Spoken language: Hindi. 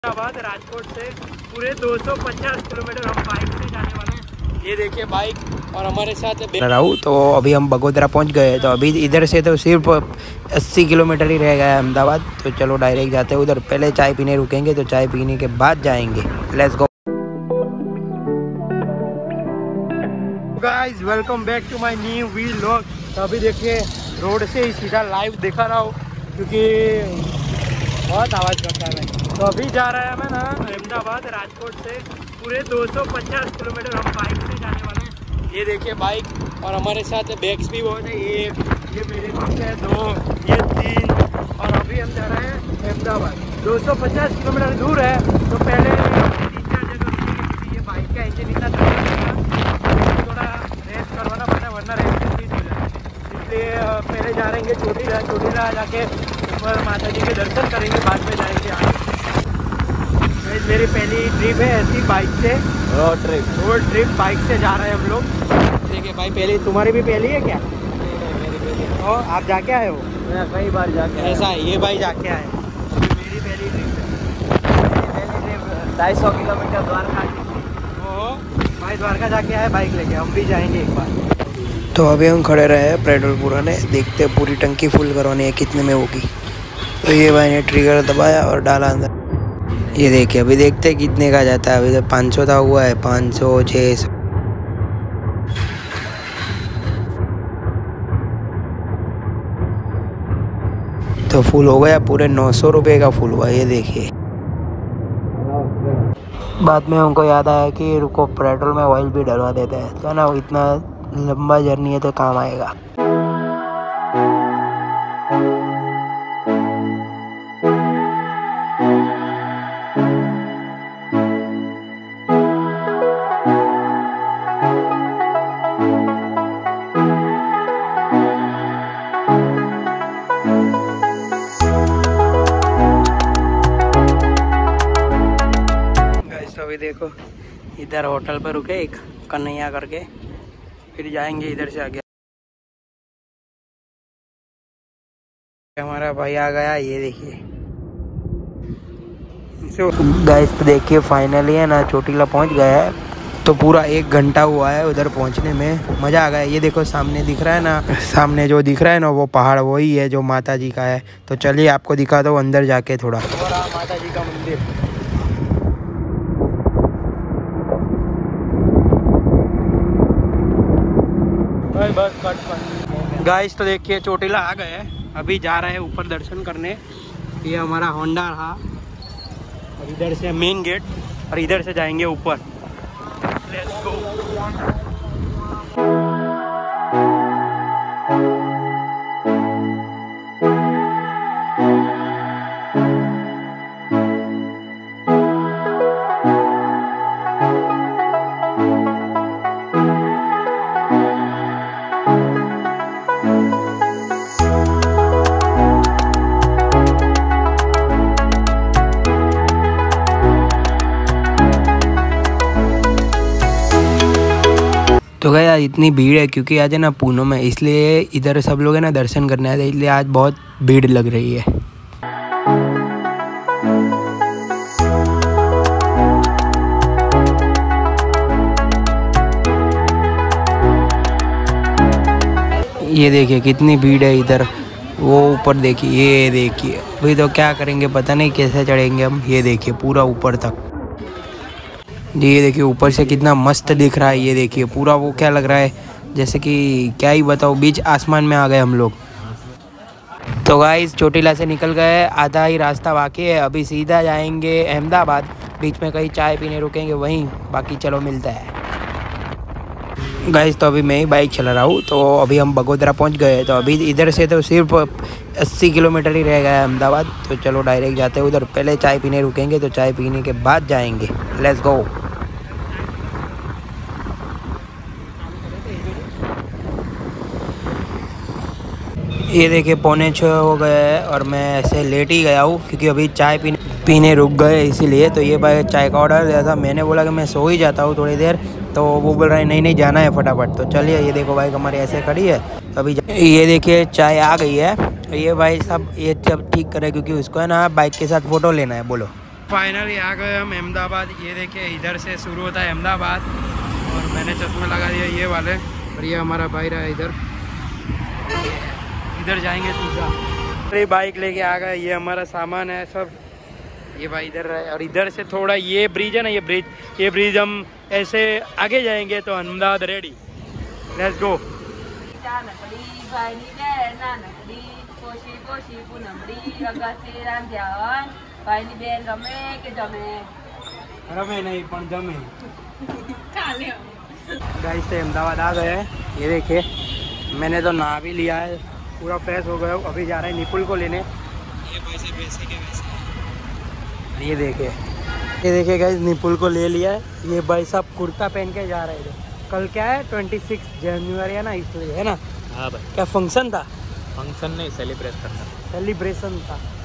अहमदाबाद राजकोट से पूरे 250 किलोमीटर हम बाइक से जाने वाले हैं। ये देखिए बाइक और हमारे साथ रहूँ। तो अभी हम बगोदरा पहुंच गए। तो अभी इधर से तो सिर्फ 80 किलोमीटर ही रह गया है अहमदाबाद। तो चलो डायरेक्ट जाते हैं उधर। पहले चाय पीने रुकेंगे, तो चाय पीने के बाद जाएंगे। Let's go guys, welcome back to my new vlog. तो अभी देखिए रोड से ही सीधा लाइव दिखा रहा हूँ क्योंकि बहुत आवाज़ करता है। तो अभी जा रहा है हमें ना अहमदाबाद राजकोट से पूरे 250 किलोमीटर हम बाइक से जाने वाले हैं। ये देखिए बाइक और हमारे साथ बैग्स भी बहुत है। ये मेरे पीछे है 2, ये 3 और अभी हम जा रहे हैं अहमदाबाद। 250 किलोमीटर दूर है। तो पहले 3-4 जगह रुकेंगे। ये बाइक का इंजन इतना थोड़ा रेस्ट करवाना पड़ता है, वरना रेस्ट नहीं हो जाता। इसलिए पहले जा रहे हैं चोटीला जाके ऊपर माता जी के दर्शन करेंगे, बाद में जाएंगे आगे। मेरी पहली ट्रिप है ऐसी बाइक से, रोड ट्रिप बाइक से जा रहे हैं हम लोग। देखिए भाई, पहले तुम्हारी भी पहली है क्या? मेरी पहली है। तो आप जाके आए हो? मैं कई बार जाके ऐसा है। ये भाई जाके आए। मेरी पहली ट्रिप है। 250 किलोमीटर द्वारका की। भाई द्वारका जाके आए बाइक लेके, हम भी जाएंगे एक बार। तो अभी हम खड़े रहे हैं पेट्रोल पुराने, देखते पूरी टंकी फुल करवानी है कितने में होगी। तो ये भाई ने ट्रिगर दबाया और डाला अंदर। ये देखिए अभी देखते हैं कितने का जाता है। अभी तो 500 था हुआ है, 500 600। तो फुल हो गया, पूरे 900 रुपये का फुल हुआ। ये देखिए बाद में हमको याद आया कि रुको पेट्रोल में ऑयल भी डलवा देते हैं, तो ना इतना लंबा जर्नी है तो काम आएगा। अभी देखो इधर होटल पर रुके एक कन्हैया करके, फिर जाएंगे इधर से आगे। हमारा भाई आ गया, ये देखिए। गाइस तो देखिए फाइनली है ना चोटीला पहुंच गया है। तो पूरा 1 घंटा हुआ है उधर पहुंचने में। मज़ा आ गया। ये देखो सामने दिख रहा है ना, सामने जो दिख रहा है ना वो पहाड़ वही है जो माता जी का है। तो चलिए आपको दिखा दो अंदर जाके थोड़ा। माता जी का मंदिर। गाइस तो देखिए चोटीला आ गए हैं। अभी जा रहे हैं ऊपर दर्शन करने। ये हमारा होंडा रहा और इधर से मेन गेट और इधर से जाएंगे ऊपर। Let's go. तो गया इतनी भीड़ है क्योंकि आज है ना पूनम है, इसलिए इधर सब लोग है ना दर्शन करने आए थे, इसलिए आज बहुत भीड़ लग रही है। ये देखिए कितनी भीड़ है इधर। वो ऊपर देखिए, ये देखिए। अभी तो क्या करेंगे पता नहीं, कैसे चढ़ेंगे हम। ये देखिए पूरा ऊपर तक। ये देखिए ऊपर से कितना मस्त दिख रहा है। ये देखिए पूरा वो क्या लग रहा है जैसे कि क्या ही बताओ, बीच आसमान में आ गए हम लोग। तो गाइस चोटीला से निकल गए, आधा ही रास्ता बाकी है। अभी सीधा जाएंगे अहमदाबाद। बीच में कहीं चाय पीने रुकेंगे वहीं, बाकी चलो मिलता है। गाइस तो अभी मैं ही बाइक चला रहा हूँ। तो अभी हम बगोदरा पहुँच गए। तो अभी इधर से तो सिर्फ 80 किलोमीटर ही रह गया है अहमदाबाद। तो चलो डायरेक्ट जाते हैं उधर। पहले चाय पीने रुकेंगे, तो चाय पीने के बाद जाएंगे। Let's go. ये देखिए 5:45 हो गए हैं और मैं ऐसे लेट ही गया हूँ क्योंकि अभी चाय पीने रुक गए इसीलिए। तो ये भाई चाय का ऑर्डर दिया था, मैंने बोला कि मैं सो ही जाता हूँ थोड़ी देर। तो वो बोल रहा है नहीं जाना है फटाफट। तो चलिए ये देखो बाइक हमारी ऐसे खड़ी है। तो अभी ये देखिए चाय आ गई है। तो ये भाई साहब ये सब ठीक करे क्योंकि उसको है ना बाइक के साथ फ़ोटो लेना है। बोलो फाइनली आ गए हम अहमदाबाद। ये देखिए इधर से शुरू होता है अहमदाबाद और मैंने चश्मे लगा दिया ये वाले और ये हमारा भाई रहा है इधर जाएंगे सीधा। अरे बाइक लेके आ गए, ये हमारा सामान है सब, ये भाई इधर है और इधर से थोड़ा ये ब्रिज है ना, ये ब्रिज हम ऐसे आगे जाएंगे तो अहमदाबाद रेडी। Let's go. रमे नहीं पण जमे। गाइस से अहमदाबाद आ गए हैं। ये देखिए मैंने तो नहा भी लिया है, पूरा फ्रेश हो गया। अभी जा रहे हैं निपुल को लेने। ये पैसे वैसे के वैसे। ये देखिए गाइस निपुल को ले लिया है। ये भाई साहब कुर्ता पहन के जा रहे थे। कल क्या है 26 जनवरी है ना, इसलिए है ना। हाँ भाई। क्या फंक्शन था? फंक्शन नहीं, सेलिब्रेशन था। सेलिब्रेशन था।